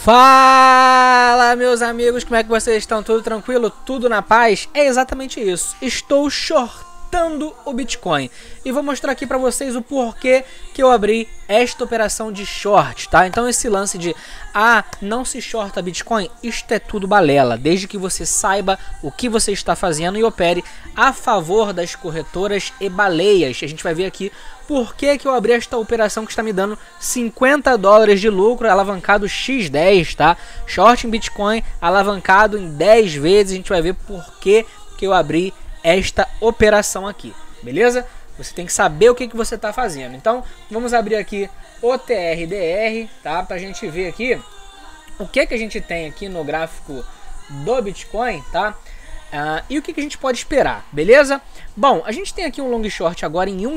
Fala, meus amigos, como é que vocês estão? Tudo tranquilo? Tudo na paz? É exatamente isso. Estou shortando o Bitcoin e vou mostrar aqui pra vocês o porquê que eu abri esta operação de short, tá? Então esse lance de não se shorta Bitcoin, isto é tudo balela, desde que você saiba o que você está fazendo e opere a favor das corretoras e baleias. A gente vai ver aqui por que eu abri esta operação que está me dando $50 de lucro, alavancado X10, tá? Short em Bitcoin, alavancado em 10 vezes. A gente vai ver por que eu abri esta operação aqui, beleza? Você tem que saber o que você está fazendo. Então, vamos abrir aqui o TRDR, tá? Pra gente ver aqui o que a gente tem aqui no gráfico do Bitcoin, tá? E o que a gente pode esperar, beleza? Bom, a gente tem aqui um long short agora em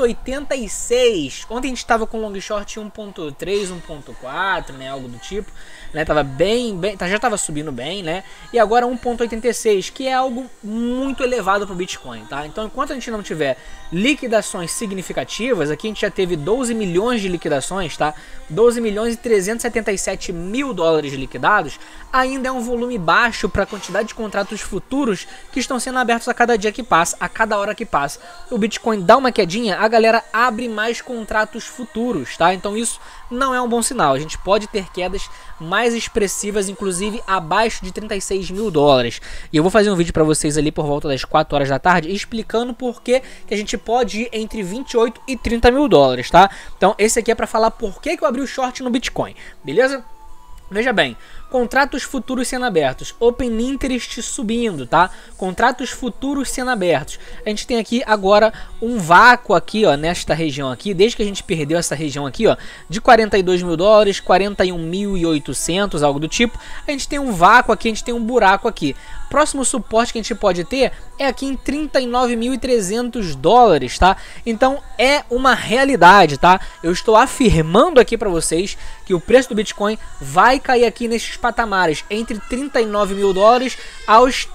1.86. Ontem a gente estava com long short em 1.3, 1.4, né? Algo do tipo, né? Tava já estava subindo bem, né? E agora 1.86, que é algo muito elevado para o Bitcoin, tá? Então, enquanto a gente não tiver liquidações significativas, aqui a gente já teve 12 milhões de liquidações, tá? 12 milhões e 377 mil dólares liquidados, ainda é um volume baixo para a quantidade de contratos futuros que estão sendo abertos a cada dia que passa, a cada hora que passa. O Bitcoin dá uma quedinha, a galera abre mais contratos futuros, tá? Então isso não é um bom sinal. A gente pode ter quedas mais expressivas, inclusive abaixo de 36 mil dólares. E eu vou fazer um vídeo para vocês ali por volta das 4 horas da tarde, explicando por que a gente pode ir entre 28 e 30 mil dólares, tá? Então esse aqui é para falar por que eu abri o short no Bitcoin, beleza? Veja bem, contratos futuros sendo abertos, Open Interest subindo, tá? Contratos futuros sendo abertos. A gente tem aqui agora um vácuo aqui, ó, nesta região aqui, desde que a gente perdeu essa região aqui, ó, de 42 mil dólares, 41.800, algo do tipo. A gente tem um vácuo aqui, a gente tem um buraco aqui. Próximo suporte que a gente pode ter é aqui em 39.300 dólares, tá? Então é uma realidade, tá? Eu estou afirmando aqui para vocês que o preço do Bitcoin vai cair aqui nesses patamares, entre 39 mil dólares aos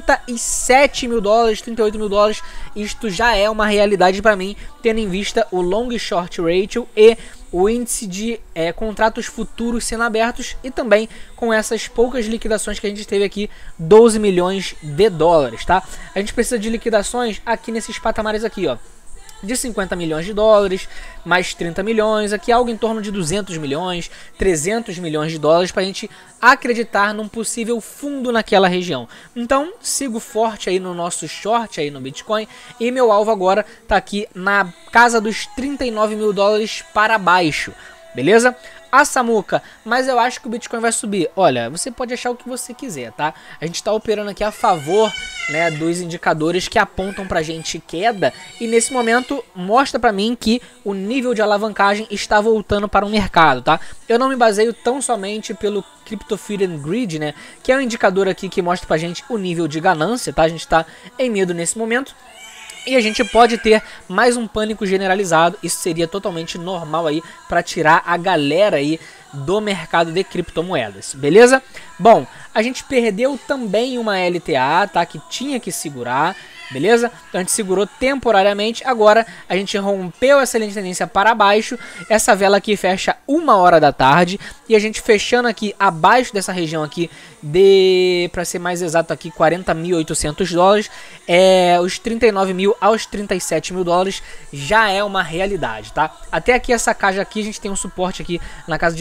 37 mil dólares, 38 mil dólares. Isto já é uma realidade para mim, tendo em vista o long short ratio e o índice de contratos futuros sendo abertos, e também com essas poucas liquidações que a gente teve aqui, 12 milhões de dólares, tá? A gente precisa de liquidações aqui nesses patamares aqui, ó, de 50 milhões de dólares, mais 30 milhões, aqui algo em torno de 200 milhões, 300 milhões de dólares para a gente acreditar num possível fundo naquela região. Então, sigo forte aí no nosso short aí no Bitcoin, e meu alvo agora tá aqui na casa dos 39 mil dólares para baixo, beleza? Samuca, mas eu acho que o Bitcoin vai subir. Olha, você pode achar o que você quiser, tá? A gente tá operando aqui a favor, né, dos indicadores que apontam pra gente queda, e nesse momento mostra pra mim que o nível de alavancagem está voltando para o mercado, tá? Eu não me baseio tão somente pelo Crypto Fear and Greed, né, que é um indicador aqui que mostra pra gente o nível de ganância, tá? A gente tá em medo nesse momento, e a gente pode ter mais um pânico generalizado. Isso seria totalmente normal aí para tirar a galera aí do mercado de criptomoedas, beleza? Bom, a gente perdeu também uma LTA, tá? Que tinha que segurar, beleza? Então a gente segurou temporariamente. Agora a gente rompeu essa linha de tendência para baixo. Essa vela aqui fecha 1 hora da tarde, e a gente fechando aqui abaixo dessa região aqui de, para ser mais exato aqui, 40.800 dólares, os 39 mil aos 37 mil dólares já é uma realidade, tá? Até aqui essa caixa aqui a gente tem um suporte aqui na casa de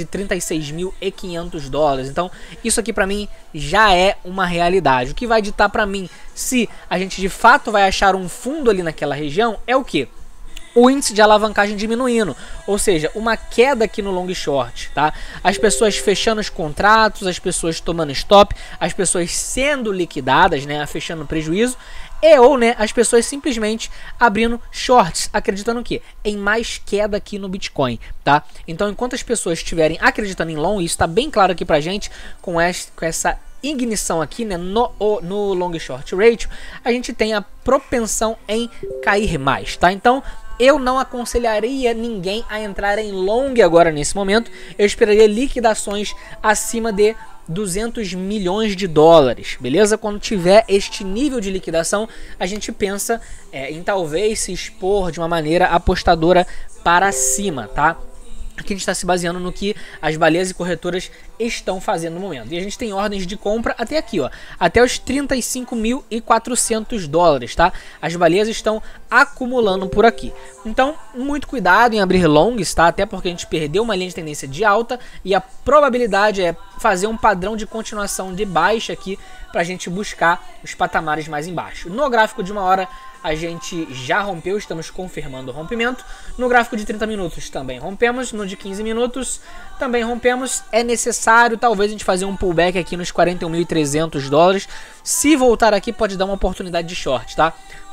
36.500 dólares. Então isso aqui para mim já é uma realidade. O que vai ditar para mim se a gente de fato vai achar um fundo ali naquela região é o que? O índice de alavancagem diminuindo, ou seja, uma queda aqui no long short, tá? As pessoas fechando os contratos, as pessoas tomando stop, as pessoas sendo liquidadas, né, fechando prejuízo, ou, né, as pessoas simplesmente abrindo shorts, acreditando o quê? Em mais queda aqui no Bitcoin, tá? Então, enquanto as pessoas estiverem acreditando em long, isso está bem claro aqui pra gente, com essa ignição aqui, né, no long short ratio, a gente tem a propensão em cair mais, tá? Então eu não aconselharia ninguém a entrar em long agora nesse momento. Eu esperaria liquidações acima de 200 milhões de dólares, beleza? Quando tiver este nível de liquidação, a gente pensa em talvez se expor de uma maneira apostadora para cima, tá? Aqui a gente está se baseando no que as baleias e corretoras estão fazendo no momento. E a gente tem ordens de compra até aqui, ó, até os 35.400 dólares, tá? As baleias estão acumulando por aqui. Então, muito cuidado em abrir longs, tá? Até porque a gente perdeu uma linha de tendência de alta e a probabilidade é fazer um padrão de continuação de baixa aqui pra gente buscar os patamares mais embaixo. No gráfico de 1 hora, a gente já rompeu, estamos confirmando o rompimento. No gráfico de 30 minutos também rompemos, no de 15 minutos também rompemos. É necessário talvez a gente fazer um pullback aqui nos 41.300 dólares. Se voltar aqui pode dar uma oportunidade de short, tá?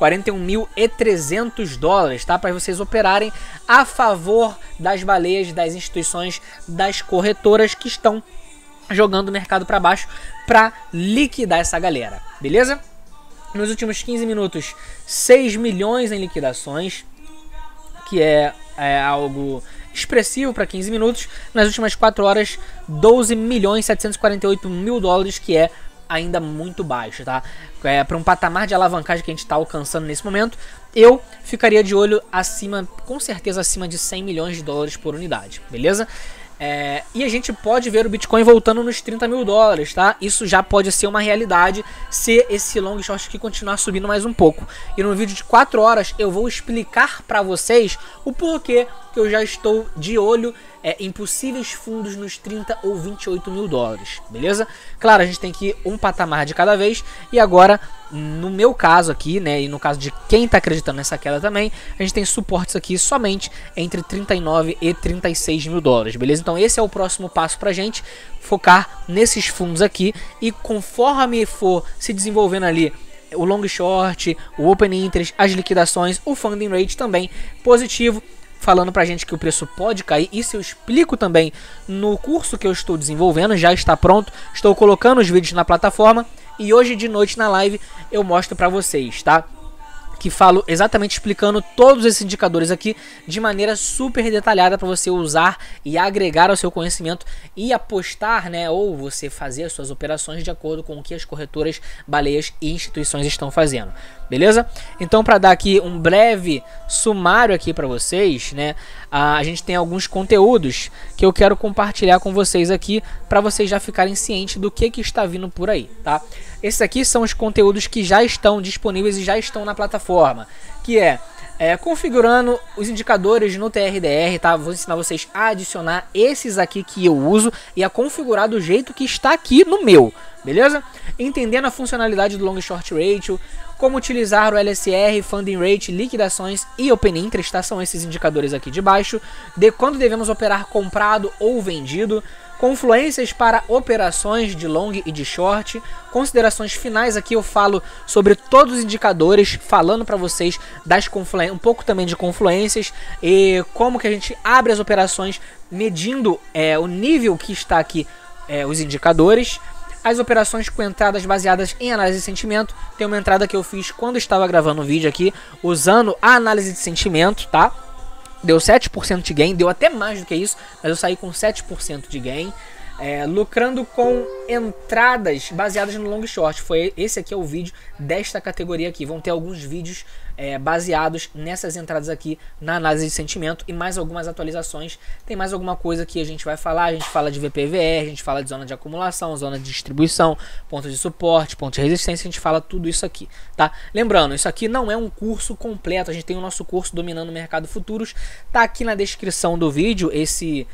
41.300 dólares, tá? Para vocês operarem a favor das baleias, das instituições, das corretoras que estão jogando o mercado para baixo para liquidar essa galera, beleza? Nos últimos 15 minutos, 6 milhões em liquidações, que é algo expressivo para 15 minutos. Nas últimas 4 horas, 12.748.000 dólares, que é ainda muito baixo, tá? Para um patamar de alavancagem que a gente está alcançando nesse momento, eu ficaria de olho acima, com certeza acima de 100 milhões de dólares por unidade, beleza? E a gente pode ver o Bitcoin voltando nos 30 mil dólares, tá? Isso já pode ser uma realidade se esse long short aqui continuar subindo mais um pouco. E no vídeo de 4 horas eu vou explicar para vocês o porquê que eu já estou de olho em possíveis fundos nos 30 ou 28 mil dólares, beleza? Claro, a gente tem que ir um patamar de cada vez. E agora, no meu caso aqui, né, e no caso de quem tá acreditando nessa queda também, a gente tem suportes aqui somente entre 39 e 36 mil dólares, beleza? Então esse é o próximo passo pra gente, focar nesses fundos aqui. E conforme for se desenvolvendo ali o long short, o open interest, as liquidações, o funding rate também positivo, falando pra gente que o preço pode cair. Isso eu explico também no curso que eu estou desenvolvendo, já está pronto, estou colocando os vídeos na plataforma e hoje de noite na live eu mostro pra vocês, tá? Que falo exatamente explicando todos esses indicadores aqui de maneira super detalhada para você usar e agregar ao seu conhecimento e apostar, né, ou você fazer as suas operações de acordo com o que as corretoras, baleias e instituições estão fazendo, beleza? Então, para dar aqui um breve sumário aqui para vocês, né, a gente tem alguns conteúdos que eu quero compartilhar com vocês aqui para vocês já ficarem cientes do que está vindo por aí, tá? Esses aqui são os conteúdos que já estão disponíveis e já estão na plataforma, que configurando os indicadores no TRDR, tá? Vou ensinar vocês a adicionar esses aqui que eu uso e a configurar do jeito que está aqui no meu, beleza? Entendendo a funcionalidade do Long Short Ratio, como utilizar o LSR, Funding Rate, liquidações e Open Interest, tá? São esses indicadores aqui de baixo, de quando devemos operar comprado ou vendido, confluências para operações de long e de short, considerações finais. Aqui eu falo sobre todos os indicadores, falando para vocês das confluências, um pouco também de confluências e como que a gente abre as operações medindo o nível que está aqui os indicadores. As operações com entradas baseadas em análise de sentimento. Tem uma entrada que eu fiz quando estava gravando o vídeo aqui, usando a análise de sentimento, tá? Deu 7% de gain, deu até mais do que isso, mas eu saí com 7% de gain. Lucrando com entradas baseadas no long short. Esse aqui é o vídeo desta categoria aqui. Vão ter alguns vídeos baseados nessas entradas aqui na análise de sentimento e mais algumas atualizações. Tem mais alguma coisa que a gente vai falar. A gente fala de VPVR, a gente fala de zona de acumulação, zona de distribuição, ponto de suporte, ponto de resistência. A gente fala tudo isso aqui, tá? Lembrando, isso aqui não é um curso completo. A gente tem o nosso curso Dominando o Mercado Futuros. Tá aqui na descrição do vídeo esse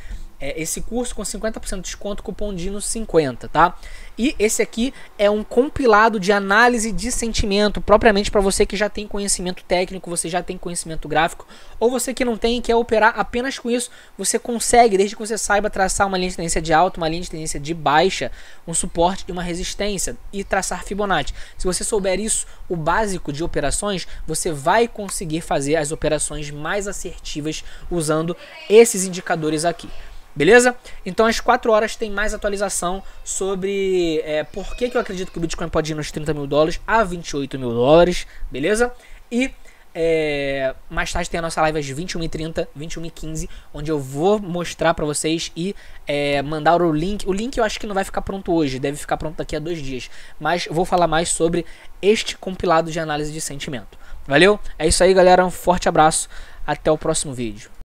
curso com 50% de desconto, cupom DINO50, tá? E esse aqui é um compilado de análise de sentimento, propriamente para você que já tem conhecimento técnico, você já tem conhecimento gráfico, ou você que não tem e quer operar apenas com isso. Você consegue, desde que você saiba traçar uma linha de tendência de alta, uma linha de tendência de baixa, um suporte e uma resistência, e traçar Fibonacci. Se você souber isso, o básico de operações, você vai conseguir fazer as operações mais assertivas usando esses indicadores aqui. Beleza? Então às 4 horas tem mais atualização sobre por que eu acredito que o Bitcoin pode ir nos 30 mil dólares a 28 mil dólares, beleza? E mais tarde tem a nossa live às 21h30, 21h15, onde eu vou mostrar pra vocês e mandar o link. O link eu acho que não vai ficar pronto hoje, deve ficar pronto daqui a 2 dias. Mas vou falar mais sobre este compilado de análise de sentimento. Valeu? É isso aí, galera. Um forte abraço. Até o próximo vídeo.